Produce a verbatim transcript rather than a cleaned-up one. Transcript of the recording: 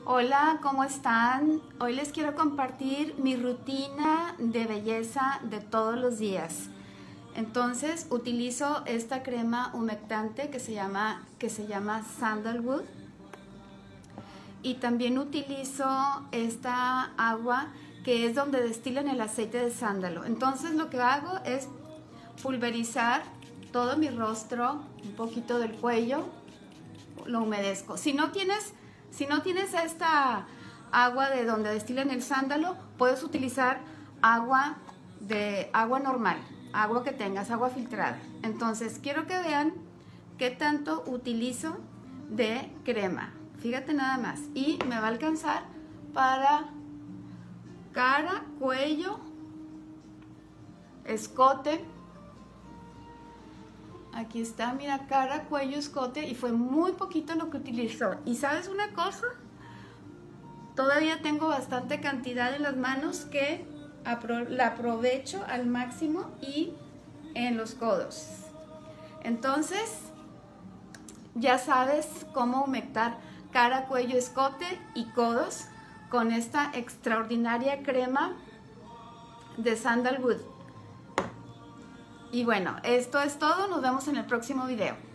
Hola, ¿cómo están? Hoy les quiero compartir mi rutina de belleza de todos los días. Entonces utilizo esta crema humectante que se llama, que se llama Sandalwood. Y también utilizo esta agua que es donde destilan el aceite de sándalo. Entonces lo que hago es pulverizar todo mi rostro, un poquito del cuello, lo humedezco. Si no tienes, si no tienes esta agua de donde destilan el sándalo, puedes utilizar agua de agua normal, agua que tengas, agua filtrada. Entonces quiero que vean qué tanto utilizo de crema. Fíjate nada más. Y me va a alcanzar para cara, cuello, escote. Aquí está, mira, cara, cuello, escote, y fue muy poquito lo que utilizó. ¿Y sabes una cosa? Todavía tengo bastante cantidad en las manos que la aprovecho al máximo y en los codos. Entonces, ya sabes cómo humectar cara, cuello, escote y codos con esta extraordinaria crema de Sandalwood. Y bueno, esto es todo. Nos vemos en el próximo video.